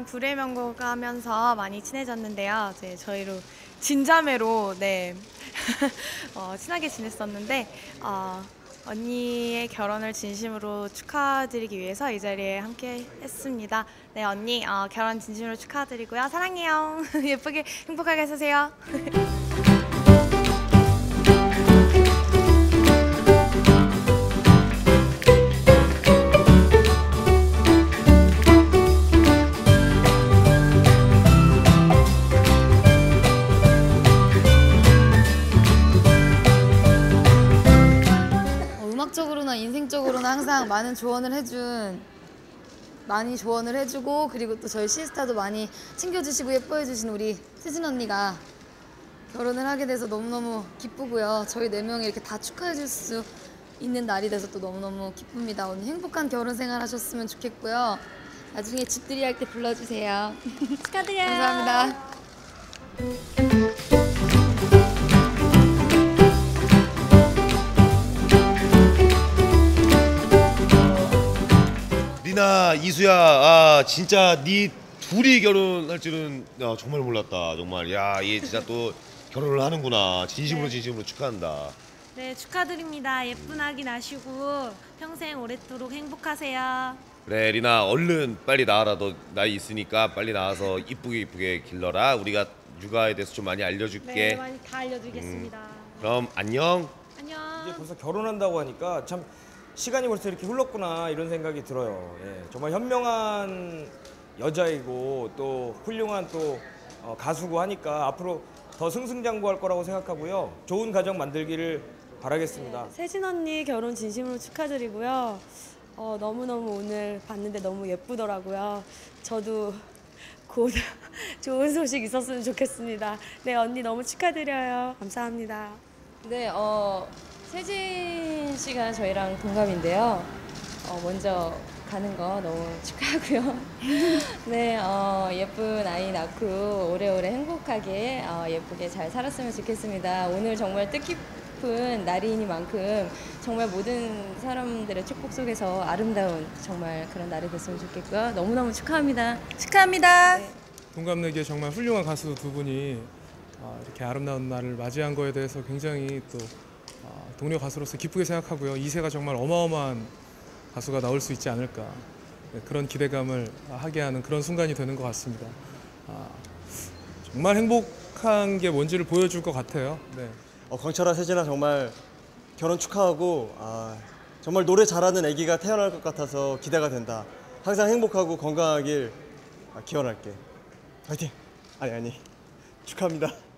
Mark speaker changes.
Speaker 1: 언니랑 불의 명곡 하면서 많이 친해졌는데요. 이제 저희로 진자매로 친하게 지냈었는데 언니의 결혼을 진심으로 축하드리기 위해서 이 자리에 함께 했습니다. 네, 언니 결혼 진심으로 축하드리고요. 사랑해요. 예쁘게 행복하게 사세요.
Speaker 2: 음악적으로나 인생적으로나 항상 많이 조언을 해주고 그리고 또 저희 시스타도 많이 챙겨주시고 예뻐해주신 우리 세진 언니가 결혼을 하게 돼서 너무너무 기쁘고요. 저희 4명이 이렇게 다 축하해줄 수 있는 날이 돼서 또 너무너무 기쁩니다. 언니 행복한 결혼 생활 하셨으면 좋겠고요. 나중에 집들이 할 때 불러주세요.
Speaker 1: 축하드려요.
Speaker 2: 감사합니다.
Speaker 3: 리나, 이수야, 진짜 네 둘이 결혼할 줄은 정말 몰랐다. 정말 얘 진짜 또 결혼을 하는구나. 진심으로 축하한다.
Speaker 1: 네, 축하드립니다. 예쁜 아기 낳으시고 평생 오랫도록 행복하세요.
Speaker 3: 그래, 리나, 얼른 빨리 나와라. 너 나이 있으니까 빨리 나와서 이쁘게 길러라. 우리가 육아에 대해서 좀 많이 알려줄게.
Speaker 1: 네, 많이 다 알려드리겠습니다.
Speaker 3: 그럼 안녕.
Speaker 1: 안녕.
Speaker 4: 이제 벌써 결혼한다고 하니까 참 시간이 벌써 이렇게 흘렀구나 이런 생각이 들어요. 예, 정말 현명한 여자이고 또 훌륭한 또 가수고 하니까 앞으로 더 승승장구할 거라고 생각하고요. 좋은 가정 만들기를 바라겠습니다.
Speaker 5: 세진 언니 결혼 진심으로 축하드리고요. 너무너무 오늘 봤는데 너무 예쁘더라고요. 저도 곧 좋은 소식 있었으면 좋겠습니다. 네, 언니 너무 축하드려요. 감사합니다.
Speaker 6: 네, 세진 씨가 저희랑 동갑인데요. 먼저 가는 거 너무 축하하고요. 네, 예쁜 아이 낳고 오래오래 행복하게 예쁘게 잘 살았으면 좋겠습니다. 오늘 정말 뜻깊은 날이니만큼 정말 모든 사람들의 축복 속에서 아름다운 정말 그런 날이 됐으면 좋겠고요. 너무너무 축하합니다.
Speaker 2: 축하합니다.
Speaker 6: 네.
Speaker 7: 동갑내기에 정말 훌륭한 가수 두 분이 이렇게 아름다운 날을 맞이한 거에 대해서 굉장히 또 동료 가수로서 기쁘게 생각하고요. 2세가 정말 어마어마한 가수가 나올 수 있지 않을까, 그런 기대감을 하게 하는 그런 순간이 되는 것 같습니다. 정말 행복한 게 뭔지를 보여줄 것 같아요. 네.
Speaker 8: 광철아, 세진아, 정말 결혼 축하하고 정말 노래 잘하는 아기가 태어날 것 같아서 기대가 된다. 항상 행복하고 건강하길 기원할게. 화이팅! 아니 축하합니다.